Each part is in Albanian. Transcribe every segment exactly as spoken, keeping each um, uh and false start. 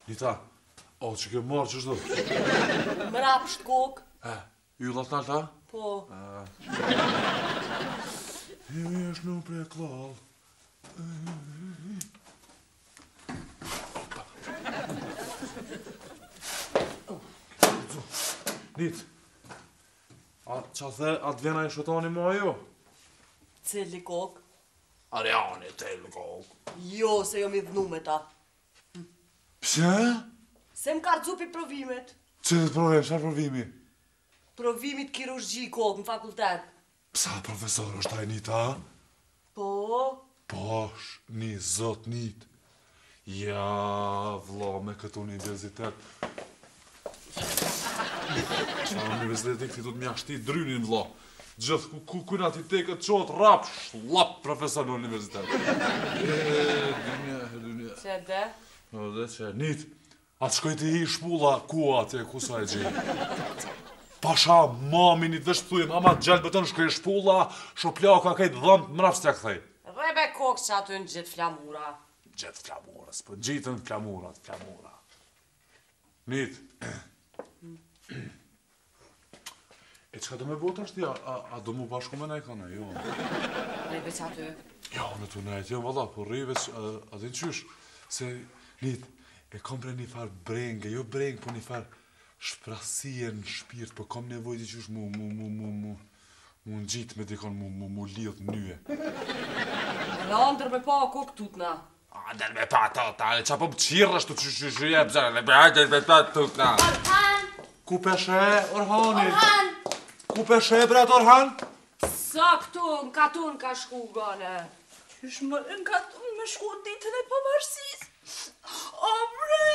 Nita, o që ke marrë që shdo? Më rapsht kokë. E, yllat në alta? Po. Imi është në pre klall. Nit, a që the, atë vjena i shotoni ma jo? Cili kokë? Ariani, cili kokë. Jo, se jo mi dhnu me ta. Pse? Se më ka rëzupi provimet. Cilët provim, qa provimi? Provimit kirurgji kokë në fakultet. Psa profesor është taj Nita? Po? Po, është një zot Nit. Ja, vlo, me këtë universitet. Qa universitet i këti du të mjashti drynin, vlo. Gjithë ku, ku kujna ti te këtë qotë rap, shlap profesor në universitet. E, dynja, dynja. Që dhe? Në dhe që, Nit, atë shkoj të i shpulla ku atje, ku sa e gjej. Pasha, mami një dhe shtujem, ama gjallë bëtën shkoj shpulla, shoplja ka kajtë dhëmë, mraf s'tja këthej. Rebe kokë që aty në gjithë flamura. Gjithë flamura, s'pë gjithën flamurat, flamura. Nit, e qka do me botë është ti, a, a do mu bashku me nejkane, jo? Rebe që aty. Jo, në të nejtë, jo, valla, por rive, a din qysh, se, Nit, e kom bre një farë brengë, jo brengë, po një farë shprasije në shpirt, po kom nevoj t'i qysh mu, mu, mu, mu, mu, mu në gjitë me dikon, mu, mu, mu lidhë njëje. Në ndër me pa kokë tutna. A, ndër me pa ta, ta, qa po më qirë është të që që që jebë zërë, le bëjtë me pa tutna. Orhan! Ku peshe, Orhani? Orhan! Ku peshe, bret Orhan? Sa këtu, në katun ka shku gane. Qysh më në katun me shku ditën e pavarësisë? O, bre!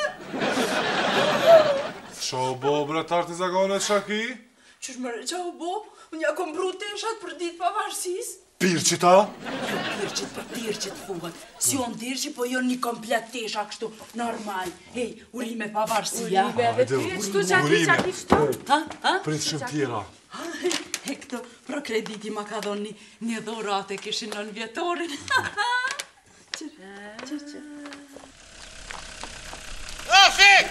Qa o bo, bre, tartë i zagone qaki? Qysh më re, qa o bo? Unë ja kom bru teshat për ditë pavarësisë. Pirqita? Tirqit për tirqit fuhet. Si on tirqit, po jo një komplet tesha kështu, normal. Hej, urime pavarësia. Urime dhe ty, qëtu qaki qaki qëtu. Ha, ha? Pritë shumë tjera. E këto, pro krediti ma ka dhonë një, një dhurate kishin në vjetorin. Qërë, qërë, qërë. O, fik!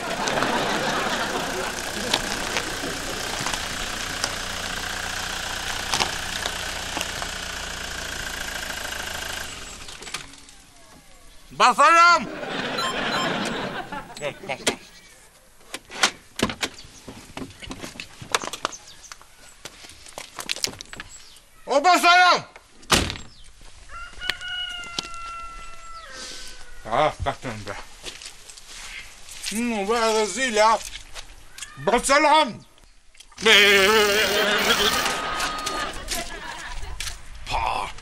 Basalam! O, basalam! Ah, katën be. Në be edhe zilja. Basalam! Pa!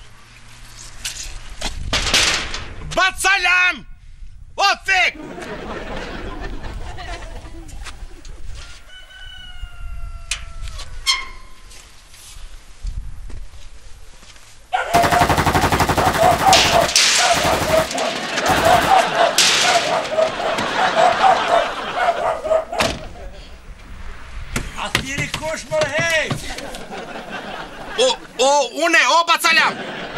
Basalam! O, fik! Athiri kosh më hej! O, o, une, o, basalam!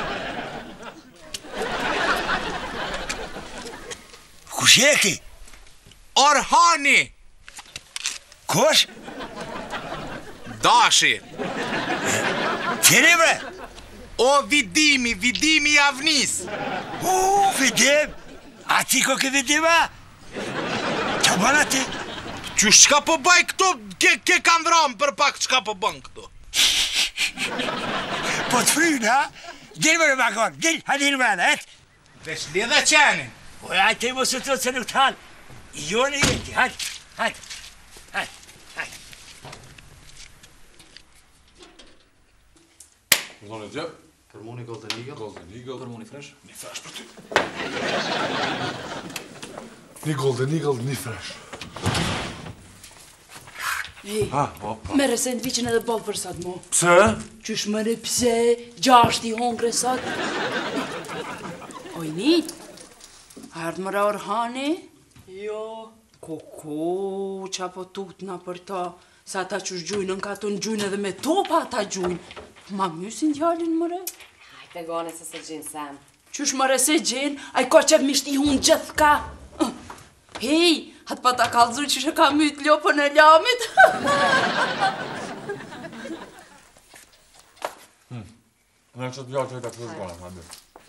Kush je ki? Orhani! Kosh? Dashi! Qeni bre? O, vidimi, vidimi i avnis! U, vidim! A ti ko ke vidima? Qa bën ati? Qysh qka po baj këtu, ke, ke kam vramë për pak qka po bën këtu. Po të frynë, ha? Dilë më në bakon, dilë, ha dilë më në, et? Vesh lidhe qenin. Po ja, te mos të trotë se nuk të halë. Jo në jeti, hajtë, hajtë, hajtë, hajtë. Zonë e gjë? Për mu një Golden Eagle. Golden Eagle. Për mu një fresh. Një fresh për ty. Një Golden Eagle, një fresh. Ej, Ha, opa. mere sandviqin edhe bol për sot mo. Pse? Qysh më re pse, gjasht i hongre sot. Ojni, ardë mëra Orhani? Jo. Koko, qa po tutna për ta, sa ta qysh gjujnë në katun gjujnë edhe me topa ata gjujnë. Ma mysin djallin mëre? Hajte gane se se gjinë sem. Qysh mëre se gjenë, a i ka qef misht i hunë gjithë ka. Hej, Atë pa ta kalëzu që shë ka mytë lopën e lamit. Në që të vjallë që e të kërës gana, hajde.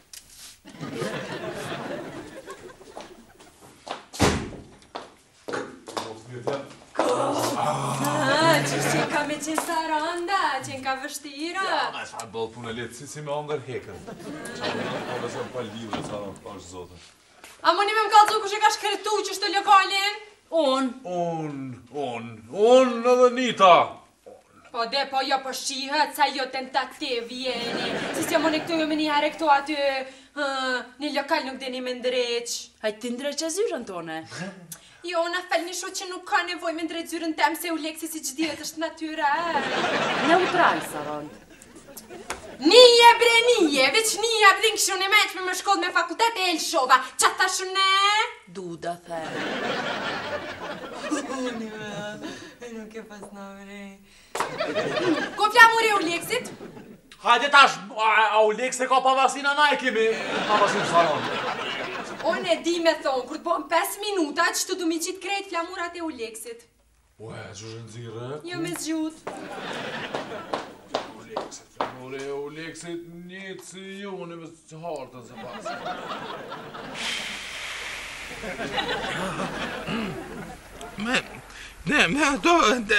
Që që ka me qenë saranda, që ka vështira. Ma e shfarë bëllë punë e letë, si si me ndër hekën. Qa në dhe se më pa livre, qa në është zote. A më një me më kalëzu kush e ka shkretu që shtë lokalin? Unë. Unë, unë, unë edhe Nita. Po de, po jo po shihet, sa jo tentativ jeni. Si si më në këtu jo me një herë këtu aty, një lokal nuk dini me ndreq. Hajtë ti ndreq e zyrën tone. Jo, na fel një sho që nuk ka nevoj me ndreq zyrën tem, se u leksi si që dhjetë është natyral. Neutral, Sarand. Nije bre, nije, veç nije abdin këshu në meq me më shkoll me fakultet e Elshova. Qa ta shune? Duda, the. Nuk e pas në bre. Ko flamuri u leksit? Hajde tash, a u lekse ka pavasina na e kemi pavasin salon. Unë e di me thonë, kur të bom pesë minuta që të du mi qitë krejt flamurat e u leksit. Ue, që shë nëzire? Jo me zgjut. U lekse, flamure, u lekse njëtë si ju, në me që hartën se pasë. Me, ne, me do,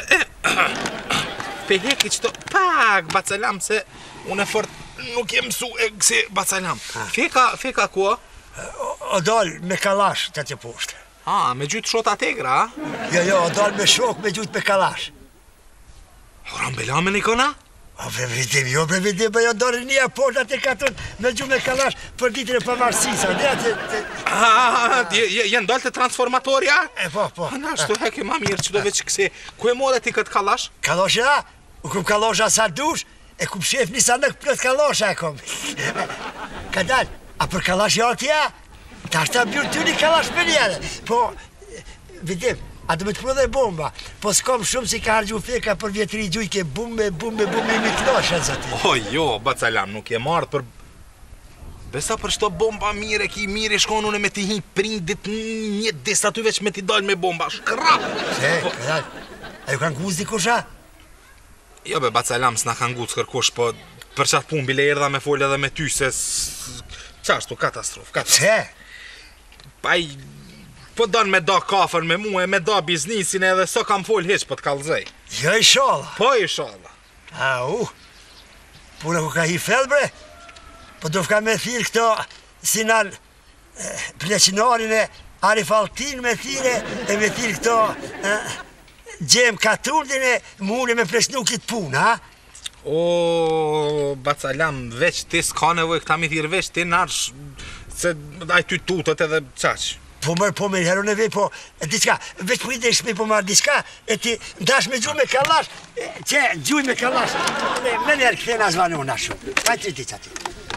peheki qëto pak bacalam se unë e fort nuk jem su e kësi bacalam. Feka, feka kua? O dal me kalash të të poshtë. A, me gjytë shota tegra, a? Jo, jo, o dal me shok me gjytë me kalash. Oran belamen i kona? O previdim, jo previdim, jo dore një poshtë atë e katon me gjytë me kalash për ditën e përmarësisa. Ne atë... A, jenë dalë të transformatorja? E, po, po. A, na, shtu heke ma mirë që do veç kësi. Ku e more ti këtë kalash? Kalosha? U kum kalosha sa dush, e kum shef një sanëk plët kalosha e kom. Ka dalë. A për kalash jo tja, ta është ta bjurë ty një kalash për njëre. Po, vidim, a du me të prodhe bomba, po s'kom shumë si ka hargju feka për vjetëri gjuj ke bumbe, bumbe, bumbe i mikloshe, zoti. O, jo, bacalam, nuk je marrë për... Besa për shto bomba mire, ki mire shkonune me ti hi prindit një desa ty veç me ti dalë me bomba, shkrap! Se, ka dalë, a ju kanë guz dikusha? Jo, be, bacalam, s'na kanë guz kërkush, po për qatë pun bile erdha me folja dhe me ty, se... Qashtu, katastrof, katastrof. Se? Pa i... Po donë me da kafër me mu e me da biznisin edhe so kam fol heq po t'kallzej. Jo i shala. Po i shala. A, u, puna ku ka hi fel, bre? Po do fka me thirë këto sinal pleqinarin e Arif Altin me thire e me thirë këto gjem katurdin e mune me pleqnu kitë punë, ha? O, bacalam, veç ti s'ka nevoj këta mi thirë veç ti narsh se aj ty tutët edhe qaq. Po mërë, po mërë, herën e vej, po, diçka, veç po i dhe shmi po marë diçka, e ti ndash me gjuj me kalash, që gjuj me kalash, me njerë këthena zvanu në shumë. Pa ti ti qati.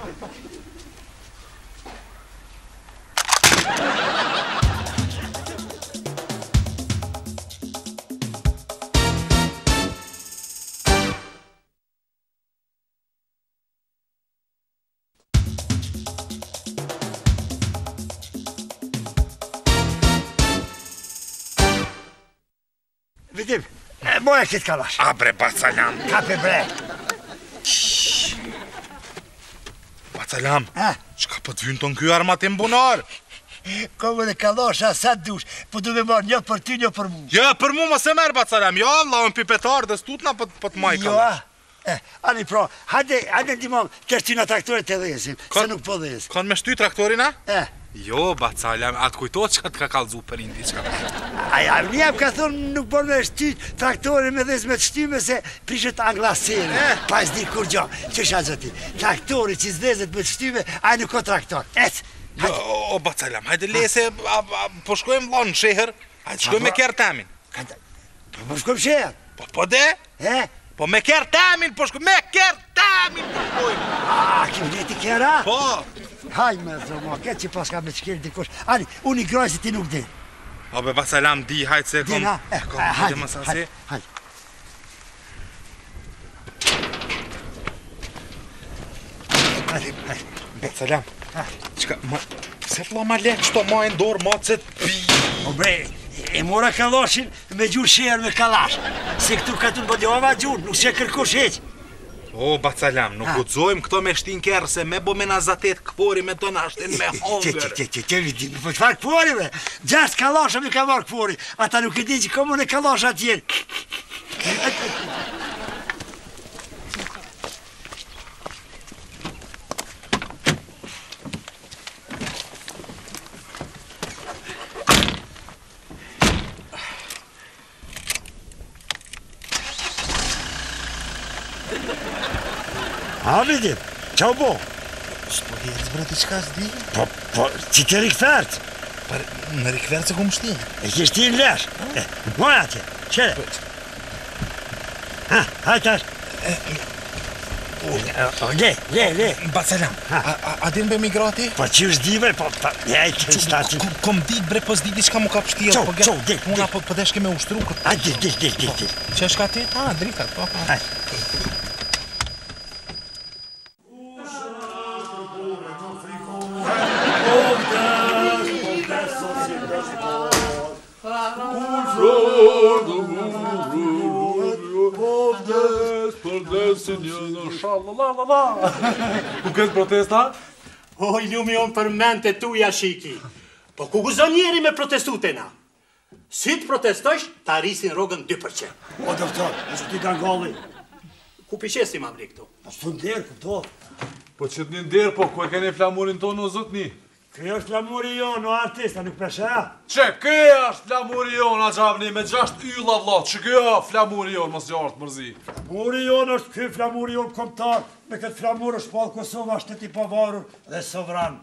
Vidim, moja këtë kalash. A bre, bacalam. Kape bre. Bacalam, Ha? qka po t'vynë ton kjo armat e mbunar? Komën e kalasha sa dush, po du me marrë një për ty, një për mu. Ja, për mu mos e merë, bacalam. Ja, laun pipetar dhe stutna po t'maj Jo, kalash. a? Eh, ani pro, hajde, hajde ndimon tërtina traktorit të dhezim, se nuk po dhezim. Kanë me shty traktorin, a? Eh, Jo, bacalam, atë kujtojt që t'ka kalzu për indi qka. aja, njëm ka thonë nuk bon me shty traktorin me dhez me të shtyme se prishet anglasere. Eh. Pa s'di kur gjo, që shë zoti, traktori që s'dhezet me të shtyme, aja nuk o traktor. Et, Jo, o, o bacalam, hajde lese, a, a, po shkojmë lanë në sheher, hajde shkojmë me kjerë temin. Kanta, po më shkom shërë, Po, po de? eh? Po me kjerë temin, po shkojmë, me kjerë temin, po shkojmë. A, kjo vjeti kjera? Po, Haj me zomo, këtë që pas ka me qkirë dikush. Ani, unë i groj se ti nuk din. o be bacalam, di, hajde se kom... Dina, eh, kom hajde, hajde më sasi. hajde, hajde. Hajde, hajde. Bacalam, qka, ma... Se fla ma lek qëto ma e ndorë, ma që t'pi... O bre, E mora kalashin me gjurë sherë me kalash. Se këtu ka të në bëdjova gjurë, nuk se kërkush heq. O, Bacalam, nuk guxojmë këto me shtin kerë, se me bo me nazatet këpori me të nashtin me hongër. Që, që, që, po të farë këpori, me. Gjashtë kalasha me ka marë këpori. Ata nuk e di që komu në kalasha tjenë. A, vidim, qau bo? Shpo herës, bre, ti qka s'di? Po, po, që të rikëfert? Për në rikëfert se ku më shtin? E që shtin lesh? E, moj atje, qere. Ha, hajtash. Le, le, le. Bacalam, a din be migrati? Po që është di, bre, po, po, jaj, të stati. Kom dit, bre, po s'di di qka mu ka pështia. Qo, qo, dit, dit. Una po deshke me ushtru këtë. A, dit, dit, dit, dit, dit. Që është ka ti? A, dritat, po. Haj. Ku këtë protesta? O, i lumi on për mente tuja shiki. Po ku guzon njeri me protestutena? Si të protestojsh, ta rrisin rogën dy përqind. O, doktor, e që ti ka ngalli. Ku pishesi ma bri këtu? Po së të nderë, këpto. Po që të një nderë, po ku e keni flamurin tonë o zotni? Kjo është flamuri jonë, o artista, nuk pesha. Që këja është flamuri jonë, a gjavni, me gjasht ylla vlat, që këja flamuri jonë, mos gjartë mërzi. Flamuri jonë është kjo flamuri jonë komtar, me këtë flamur është palë Kosova, shteti pavarur dhe sovran.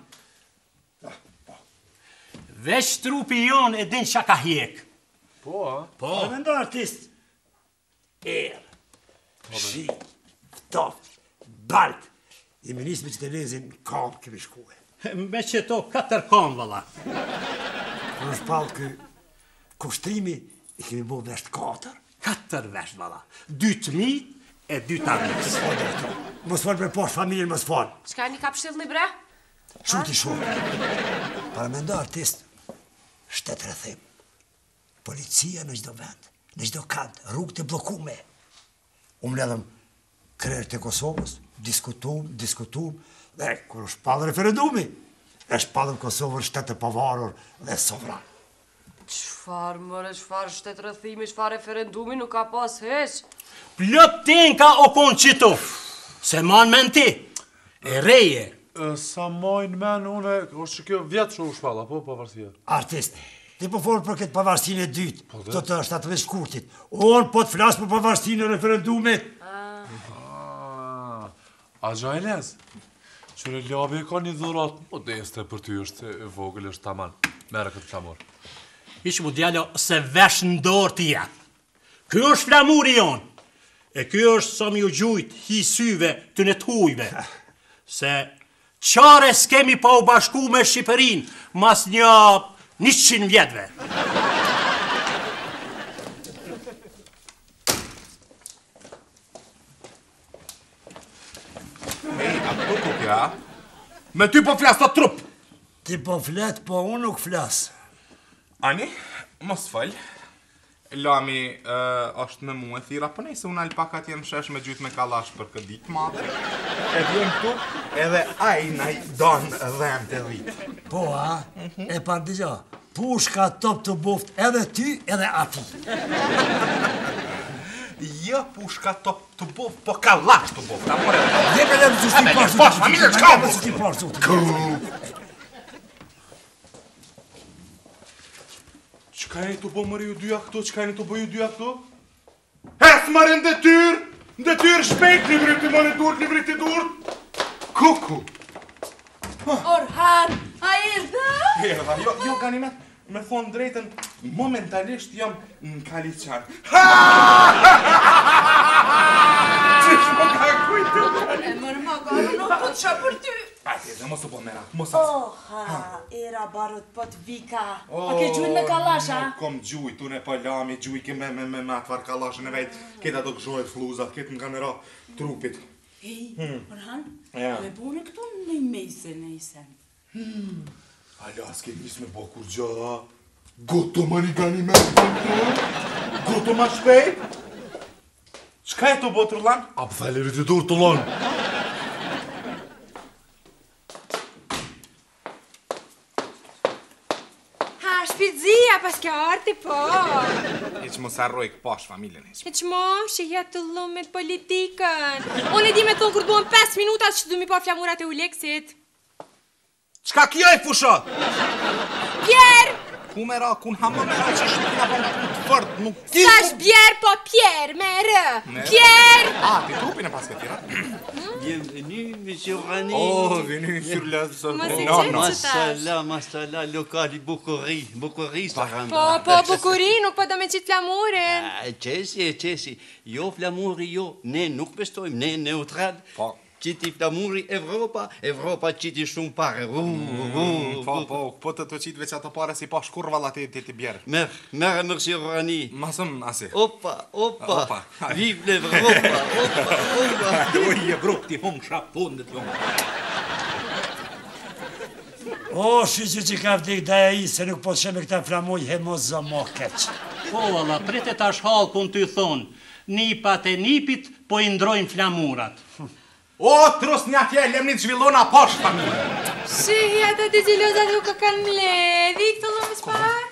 Veç trupi jonë e din qa ka hjek. Po, a? Po. A me ndo artist? Erë, shi, ftoft, balt. I me nisë me që të lezin kam kemi shkuhe. Me që to katër kam, valla. Në është palë kë kushtrimi i kemi bo vesht katër. Katër vesht, valla. Dytë mi e dytë arës. O, doktor, mos falë për poshtë familjen, mos falë. Shka një ka pështillni bre? Shumë t'i shumë. Para me ndo artist, shtetë rëthim. Policia në gjdo vend, në gjdo kant, rrugë të blokume. Umë ledhëm krerë të Kosovës, diskutum, diskutum, dhe kur është palë referendumi, është palë Kosovën shtetë pavarur dhe sovran. Qfar, mëre, qfar shtetë rëthimi, qfar referendumi nuk ka pas heq? Plot tin ka o konë qitu, se man men ti, e reje. Sa majnë men, une, është që kjo vjetë që u shpalla, po, pavarësia. Artist, ti po folë për këtë pavarësinë e dytë, do të është atë shkurtit. Unë po të flasë për pavarësinë e referendumit. A gjajlez, qëre labi e ka një dhurat modeste për ty është e vogël është taman. Mere këtë flamur. Ishë mu djallo se vesh në dorë tija. Kjo është flamuri jonë. E kjo është sa mi u gjujt hi syve të në tujve. Se qare s'kemi pa u bashku me Shqipërin mas një njëqind vjetëve. Me ty po flas të trup. Ti po flet, po unë nuk flas. Ani, mos fal. Lami është me mu e thira, për nej se unë alpakat jem shesh me gjyt me kalash për këtë ditë madhe. E vjen këtu, edhe aj naj donë dhem të dhitë. Po, a? E pa digja, pushka top të boft edhe ty edhe ati. Jo pushka top të bof, po kalash të bof. Dhe me lemë zështi me parë, posh, familje, qka me zështi parë, zotë. Qka e të bo mëri ju dyja këto, qka e të bo ju dyja këto? Hes mëri në detyr, në detyr shpejt, një vriti mëri durt, një vriti durt. Kuku. Orhan, a erdha? Erdha, jo, jo, Ganimet, me thonë drejten, momentalisht jam në Kaliçar. Qish më ka kujtu? E mërë ma garë, nuk po të qa për ty. Ajde, dhe mos të po mera, mos të... Oha, era barut po të vika. A ke gjujnë me kalasha? Kom gjuj, tu ne pa lami, gjuj ke me me me me atvar kalashën e vetë, keta do këshojt fluzat, ketë në kamera trupit. Hej, Orhan, Ja. me bune këtu në mejse në isen. Ala, s'ke njës me bo kur gjë. Goto ma një gani me Goto ma shpejt? Qka e të botë rullan? A pëthali rriti dur të lonë. Ha, shpizia, pas kjo arti po. Iq mos arroj këpash familjen e E që mo, që ja të lumet politikën. Unë e di me thonë kur duhen pesë minuta që du mi pa flamurat e Uleksit. Qka kjo e fushat? Pierre! Ku me ra, kun hamë me ra që shpina për në putë fërt, nuk ti... Sash Bjerë, po Pierre, me rë. Pierre! A, ti trupin e pas këtë tira? Bienvenue, monsieur Rani. Oh, vini sur la... Mos e No, qenë no. që tash. Masala, masala, lokali Bukuri. Bukuri sa randa. Po, po, bukuri, nuk po do me qitë flamurin. Qesi, e qesi. Jo flamuri, jo. Ne nuk bestojmë, ne neutral. Po. Qiti flamuri Evropa, Evropa qiti shumë pare. Ru, ru, Po, po, po të të qitë veç ato pare si pa shkur valla ti ti bjerë. Mer, mer, monsieur Rani. Masëm, asi. Opa, opa. Opa. Vive l'Europa, opa, opa. Oj, e bruk ti hum shap fundet jo. O, shqyqy që ka vdik daja i, se nuk po të sheme këta flamuj he mos zë mo keq. Po, valla, prete tash halë kun të thonë, nipat e nipit po i ndrojnë flamurat. O, trus një atje, lemni të zhvillona pash familje. Shihi ata të gjilozat u ka kanë mledhi, këtë lumë spar.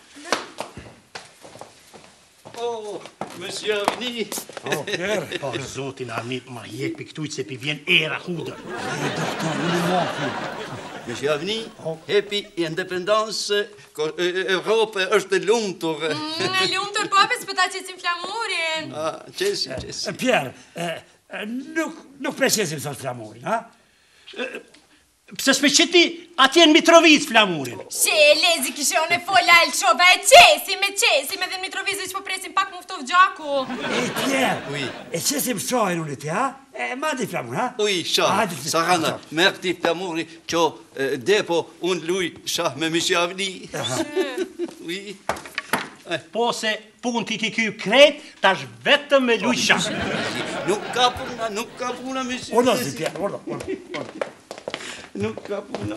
Oh, monsieur Avni. O, Pierre. Po, zotin Arni, ma jek për këtujt se pi vjen era hudër. E, doktor, unë i mohu. Monsieur Avni, happy independence, ko- e- e- Evropë është e lumtur. Në lumë të popës për ta qëtësim flamurin. Ah, qesi, qesi. Pierre, e, e, nuk, nuk preqesim sot flamurin, ha? Pse s'me qëti atje në Mitrovic flamurin. She, lezi kishon e fola el qoba e qesim, e qesim edhe në Mitrovizë që po presim pak muftov gjaku. E, Pierre, Oui. e qesim shohin unë ti, ha? E, ma di flamur, ha? Oui, shah, Hajde, Sarana, shah. merti flamuri që e, depo unë luj shah me Monsieur Avni. Oui. Po se pun ti ki ky kret, tash vetëm me lujqa. Nuk ka puna, nuk ka puna, Monsieur. Ordo si, Pierre, ordo, ordo. Nuk ka puna.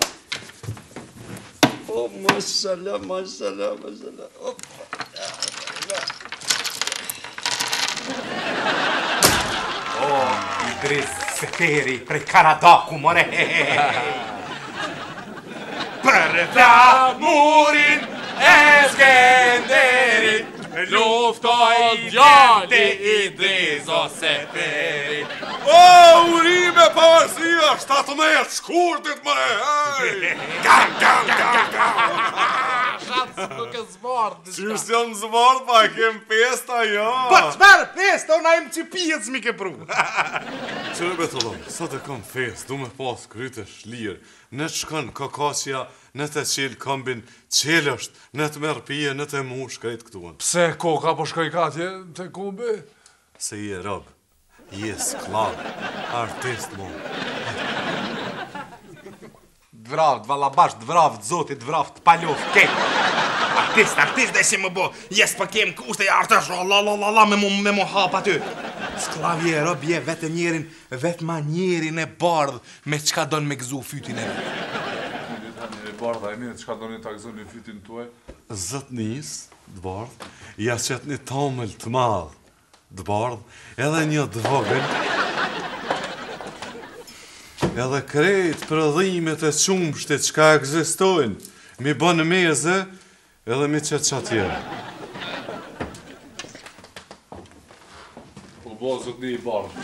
Oh, masala, masala, masala. Oh, Idris Seteri, prej Karadaku, more. Për flamurin e Skenderit, luftoj djalli Idris o Seteri. O, urime pavarësia, shtatëmbëdhjetë shkurtit, mëre, hej! Gam, gam, gam, gam. Shatë nuk e zbardë. Qysh janë zvarë, pa e kem pesta, jo. Po të merë pesta, unë ajem që pijet s'mi ke pru. Qërë betëllon, sot e kam fest, du me pas kryte shlirë, në të shkën kakasja, në të qelë këmbin qelësht, në të merë pije, në të mu shkrejt këtuan. Pse koka po shkoj katje të kombe? Se i e rëbë, i e sklav, artist mo. Dvravt, valabash, dvravt, zotit, dvravt, palov, ke. Artist, artist dhe si më bo, jes për kem kushte, artist, la la la la, me mu, me mu hap aty. Sklavje, robje, vetë njerin, vetë ma njerin e bardh, me qka don me gëzu fytin e vetë. E bardha e mire, qka do një takëzën një fytin tuaj? Zët njës, dëbardh, ja qëtë një tamël të madhë, dëbardh, edhe një dëvogën, edhe krejt prodhimet e qumshtit qka egzistojnë, mi bënë meze, edhe mi qëtë qatje. Po bo zot një i bardh.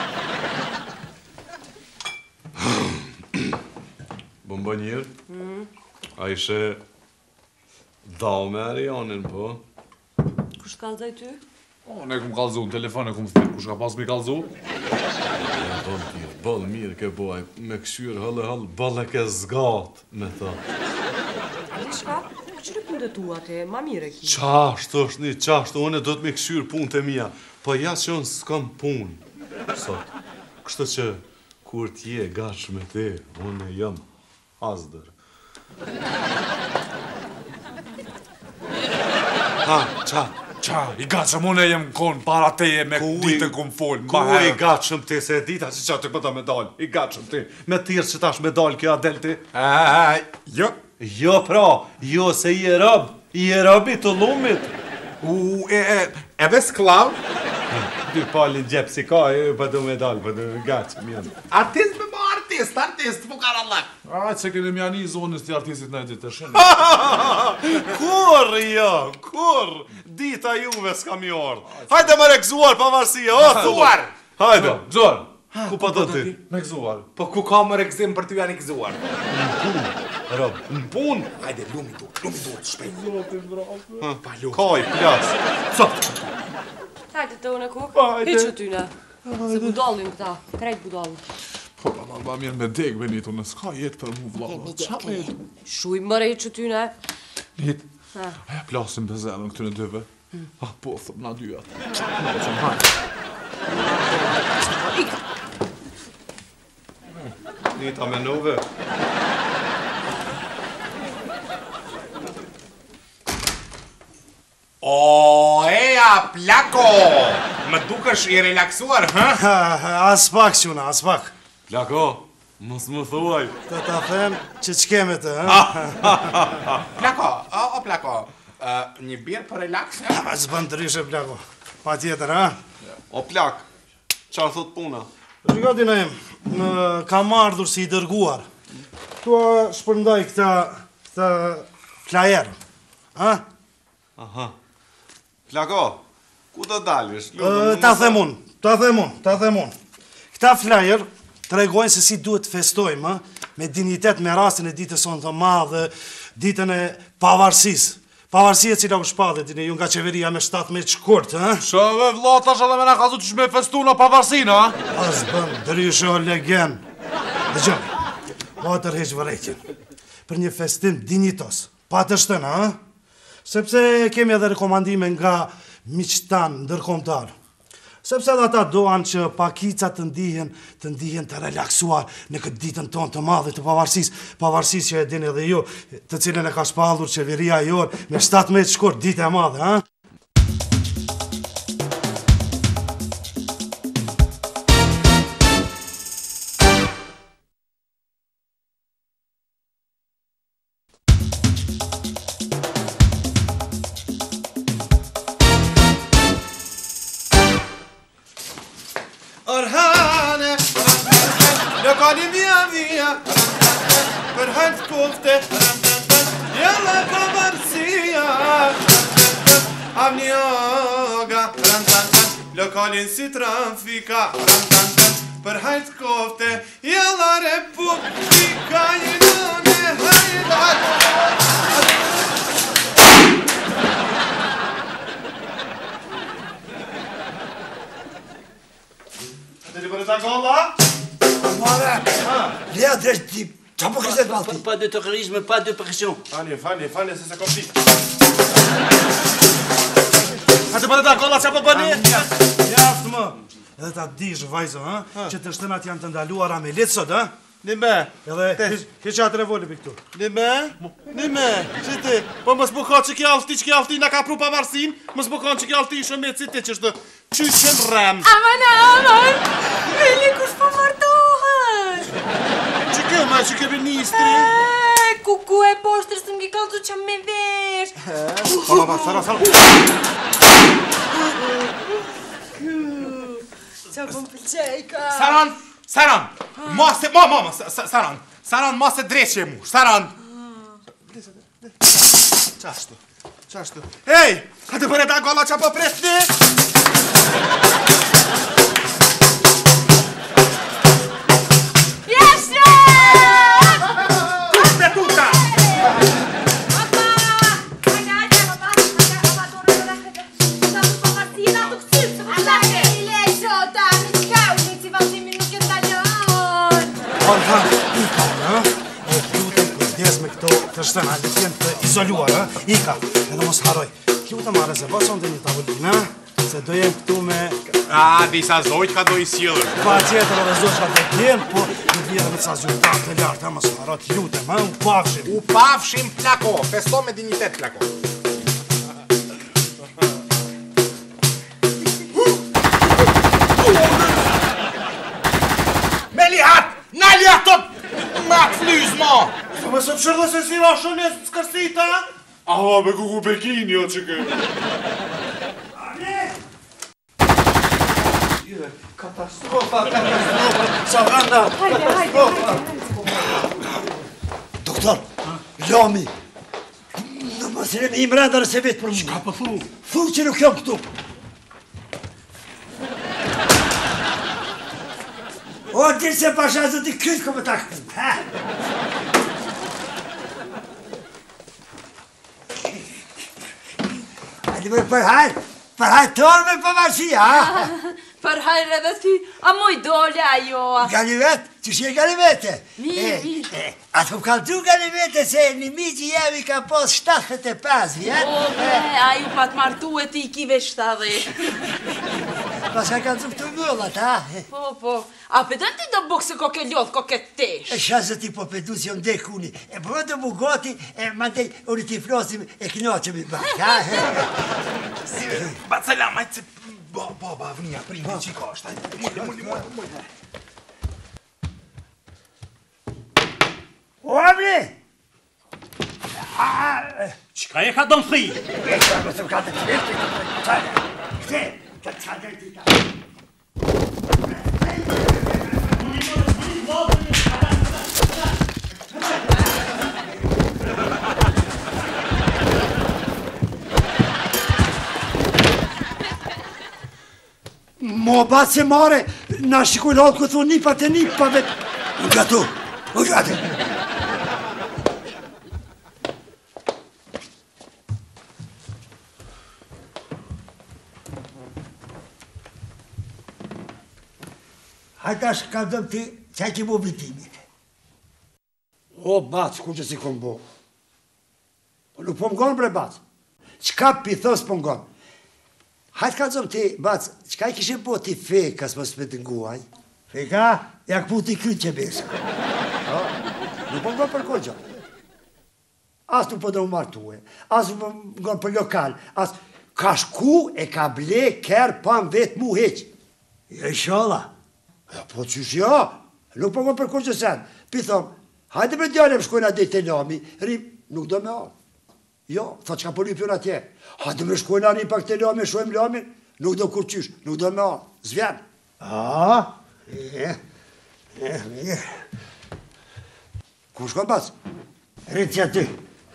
Bëmë njërë, a ishe dao me Arianin, po? Kush kallzoj ty? O, ne kum kalzu në telefon e kum thirë, kush ka pas mi kalzu? Ja, bëllë mirë, bëllë mirë ke boj, me këshyrë hëllë hëllë, bëllë ke zgatë, me ta. Qka? Qërë punë tu atë, ma mire ki? Qashtë është një qashtë, unë do të me këshyrë punë të mija, po ja që unë s'kam punë, sot. Kështë që, kur t'je gash me te, unë jam azdër. Ha, qa? Qa, i gacëm unë e jem konë para teje me ditë kum folë, Ku ma i herë. gatshëm ti se e dita që qa të këta medalj, i gatshëm ti, me tirë që tash medalj kjo adel ti. Ej, jo. Jo pra, jo se i e rëb, I e robi të lumit. U, e, e, edhe sklav? Dy pali gjep si ka, e pa du me dalë, pa du me gacë, mjën. Artist me ma artist, artist, fukar Allah. A, që keni mjani i zonës të artistit në ditë të shenë. Kur, jo, kur? Dita juve s'kam i ardhë. Hajde më rekzuar pavarësia, o, Gëzuar! Hajde. Gëzuar! Ku pa do ti? Me gëzuar. Po ku ka më rekzim për ty janë i gëzuar? Rob, Në pun! Hajde, lumi du, lumi du, shpejt. Pa lu. kaj, plas. Hajde të unë kuk. Hajde. Hiqë tyne. Se budallin këta. Krejt budallin. Po, pa ma mirë me deg, Benito, në s'ka jetë për mu vla. Qa me jetë? Shuj mëre hiqë tyne. Nit, aja plasim për zelën këtëne dyve. Ah, po, thëm na dyat. Na, që më hajtë. Nita me nove. O, eja, plako! Më dukesh i relaksuar, hë? As pak, quna, as pak. Plako, mos më thuaj. Të ta them që qkeme të, ha? Plako, o, o, plako, një birë për relaks, e? Ma që bënë të rrishe, plako. Pa tjetër, ha? O plak, qarë thot puna? Rikati në em, kam ardhur si i dërguar. Tua shpërndaj këta, këta flajerë, ha? Aha. Plako, ku do dalësh? Ta them unë, ta them unë, ta them unë. Këta flajer tregojnë se si duhet të festojmë, me dignitet me rastin e ditës sonë të madhe, ditën e pavarësisë. Pavarësia cila u shpadhe, dine ju nga qeveria me shtatëmbëdhjetë shkurt, ha? Shove vla tash edhe me na ka zu që shme festu në pavarësinë, ha? As bën, dëryshe o legen. Dhe gjë, ma të rheq vërejtjen. Për një festim dignitos, pa të shtëna, ha? Sepse kemi edhe rekomandime nga miqtan ndërkombëtar. Sepse edhe ata doan që pakica të ndihen, të ndihen të relaksuar në këtë ditën tonë të madhe të pavarësisë, pavarësisë që e dini edhe ju, të cilën e ka shpallur qeveria jonë me shtatëmbëdhjetë shkurt ditë e madhe, ha? Orhane, lokali via via, për hajtë kofte, jalla pavarësia, avni oga, lokalin si trafika, për hajtë kofte, jalla republika, jinone hajdat. Të li për e ta golla? Mare, lea dresh ti, qa po kështë e balti? Pas de terrorisme, pas de pression. Fani, fani, fani, se se kom ti. A të për e ta golla qa po bëni? Jaftë më. Edhe ta dish, vajzo, ha? Që të shtënat janë të ndaluara me letë sot, ha? Nime. Edhe, keqa atë revoli për këtu. Nime? Nime, që ti? Po mës më ka që kja alti, që kja alti nga ka pru pavarësin, mës më ka që kja alti shëmet si ti që shtë qyqen rem. Aman, aman, Meli kush po martohet? Që kjo ma, që kjo ministri? Kuku e poshtër së ngi kalzu që me vesh. Sala, ba, sala, sala. Qa po më pëlqej ka? Saran, Saran, mos e, mo, mo, mo, Saran, Saran, mos e dreqje mu, Saran. Qashtu, qashtu. Ej, ka të për e ta golla qa po presni? Jeshe! Kushte tuta! Orhan, ika, ha? E lutem kujdes me këto të shtëna, le t'jen të izoluar, ha? Ika, edhe mos haroj. Lutem ma rezervacion dhe një tavolinë, ha? Se do jem këtu me... A, disa zojt ka do i sjellër. Pa tjetër edhe zojt ka do t'jen, po në vjerë me ca zyrtar të lartë, ha? Mos haroj, lutem, ha? U pafshim. U pafshim, plako, festo me dignitet, plako. Melihat! Nalja tot! Ma flyzma! Po më së pëshërdo se si rashën e skërsita? Aha, me kuku Pekin, jo që kë. Katastrofa, katastrofa, Savanda, katastrofa. Doktor, Lami, në mësire me imrenda nëse vetë për mu. Qka për thu? Thu që nuk jam këtu. O, dirë se pasha zë t'i krytë këmë ta këmë, ha? Hajde më përhajrë, përhajrë tonë me përvarësia, ha? Përhajrë edhe ty, a moj dole ajo. Ganivet, që shje ganivete? Mirë, mirë. Atë kom kaltu ganivete se një miqi jemi ka pos shtatëdhjetë e pesë vjetë. O, be, a ju pat martu e ti i kive shtatëdhjetë. Pas ka kaltu këtu mëllat, ha? Po, po, a pëdën ti do bukë se ko ke ljodh, ko ke tesh. E shazë ti po pedu si jo ndek uni. E po të mu goti, e mandej unë ti flosim e knoqëm i bak, ha? Bacela, majtë se... Baba, vënia, primi, qiko është, hajde, mulli, mulli, mulli, mulli. O, amri! Qka e ka dëmë thri? E, që më së më ka të të të të të të të të të Mo batë se mare, na shikuj latë këtë thunë një pa të një pa vetë. Në gatu, në gatu. Hajta është ka dëmë ti, që ki bo vitimit. O, batë, ku që si kom bo. Nuk po më gonë bre batë. Qka pithos po më gonë. Hajtë ka zëmë ti, Bac, qka i kishe po ti fekas më së me të nguaj? Feka? Ja këpu ti krytë që besë. Nuk po ngonë për koqo. As nuk po do më martue, as nuk po ngonë për lokal, as ka shku e ka ble kërë pa më vetë mu heqë. E shala. Ja, po qysh jo, nuk po ngonë për koqo sen. Pi thomë, hajtë me djale më shkojnë a dhejtë të lami, rrim, nuk do me avë. Jo, tha që ka po lypjon atje. Ha, dhe me shkojnë anë i pak të lami, shojmë lamin, nuk do kur qysh, nuk do me a, zvjen. A, e, e, e. Ku shkojnë bas? Rritë që aty.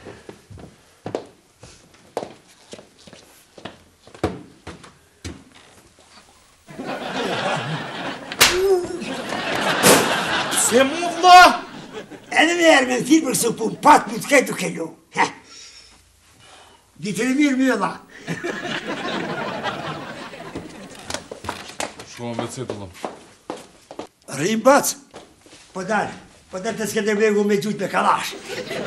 Se mu vla? Edhe me erë me në thirë për kësë punë, patë më të kajtë u kellu. Ditër e mirë mjëlla. Shumë me citë, lëm. Rrim bac. Po dalë, po dalë të s'ke të bregu me gjujtë me kalash.